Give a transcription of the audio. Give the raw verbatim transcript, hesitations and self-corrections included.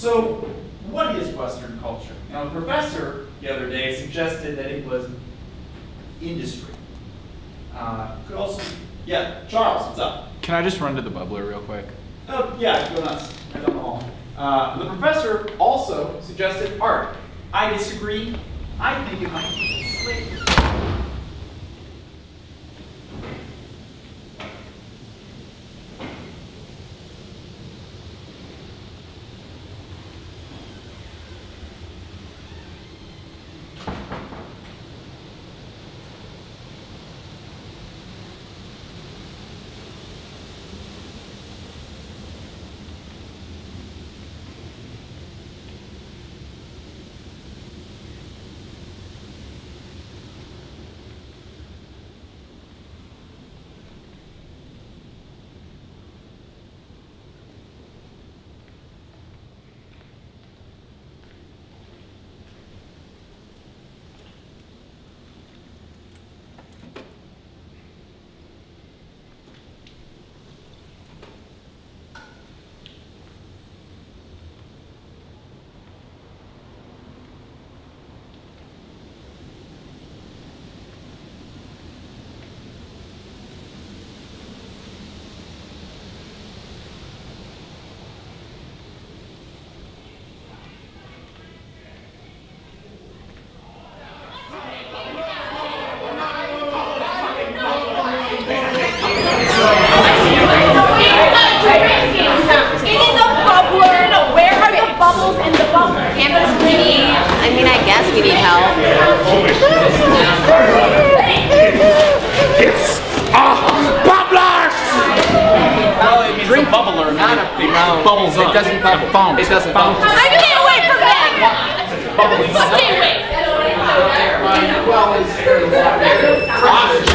So, what is Western culture? Now, the professor the other day suggested that it was industry. Uh, could also, yeah, Charles, what's up? Can I just run to the bubbler real quick? Oh, yeah, go nuts. I don't know. Uh, the professor also suggested art. I disagree. I think it might be slavery. It doesn't foam. It doesn't foam. I stay away from that! Stay away!